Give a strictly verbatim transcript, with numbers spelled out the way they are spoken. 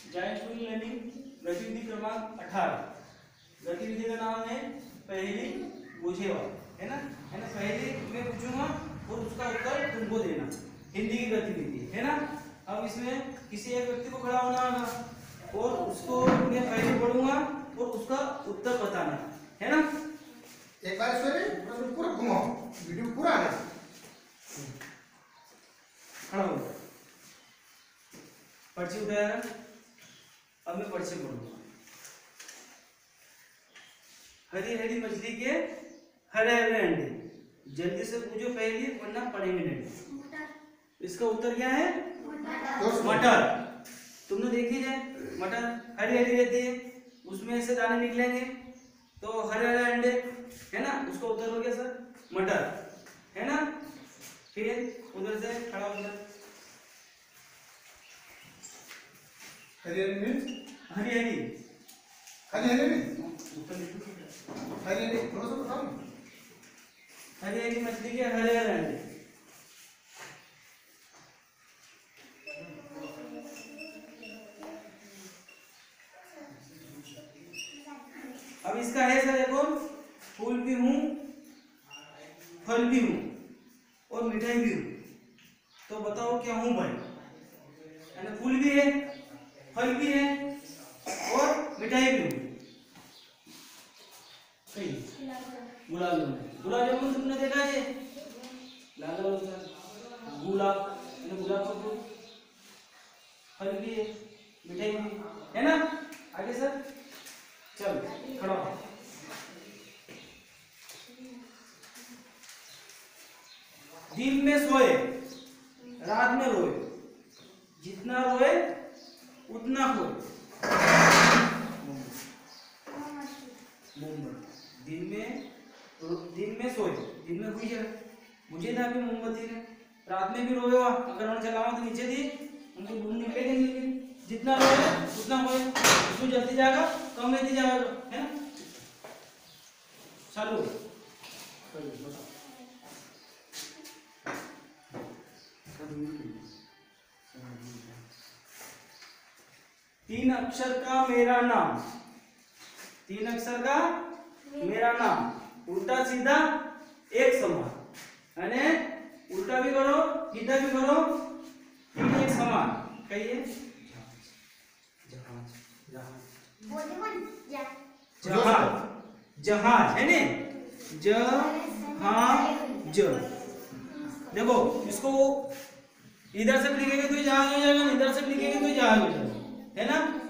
Joint swing learning गतिविधि क्रमांक अठारह। गतिविधि का नाम है पहेली बूझेवा, है ना, है ना। पहेली मैं पूछूंगा और उसका उत्तर तुमको देना। हिंदी की गतिविधि है ना। अब इसमें किसी एक व्यक्ति को खड़ा होना होगा और उसको मैं पहेली पढ़ूंगा और उसका उत्तर बताना है ना। एक बार इसमें पूरा घुमाओ, वीडियो पूरा है। खड़ा हो जाओ, पर्ची उठाया ना। अब मैं पर्ची पढ़ूंगा। हरी हरी मछली के हरे हरे अंडे, जल्दी से पूछो पहेली वरना पढ़ेंगे नहीं। इसका उत्तर क्या है? मटर। तुमने देखी है मटर हरी हरी रहती है, उसमें से दाने निकलेंगे तो हरे हरे अंडे, है ना। उसका उत्तर हो गया सर मटर, है ना। फिर उधर से खड़ा उधर। हरी हरी मिर्च, हरी हरी हरी हरी मिर्च, उत्तर हरी हरी थोड़ा सा बताओ। हरी हरी मछली के हरे हरे अंडे। अब इसका है सर देखो, फूल भी हूँ, फल भी हूँ और मिठाई भी हूँ, तो बताओ क्या हूँ भाई? है ना, फूल भी है, फल भी है और मिठाई भी हूँ। गुलाब जामुन। गुलाब जामुन तुमने देखा है? लाल लाल होता है गुलाब, गुलाब का फूल, फल भी है, मिठाई भी है ना। आगे सर चल खड़ा हो। दिन में सोए रात में रोए, जितना रोए उतना खोए। मोमबत्ती। दिन में दिन में सोए, दिन में हुई है मुझे ना भी मोमबत्ती ने, रात में भी रोए, अगर उन्हें जलावा तो नीचे दी उनकी धूम निकलेगी नहीं। जितना रोए उतना होए, उसमें जल्दी जाएगा कम लेती जाएगा, है ना। चालू तीन अक्षर का मेरा नाम, तीन अक्षर का मेरा नाम, उल्टा सीधा एक समान, यानी उल्टा भी करो सीधा भी करो, तीन एक समान। कहिए जहाज, जहाज है ने, जहाज। देखो इसको इधर से लिखेंगे तो जहाज हो जाएगा, इधर से लिखेंगे तो जहाज हो जाएगा, है ना।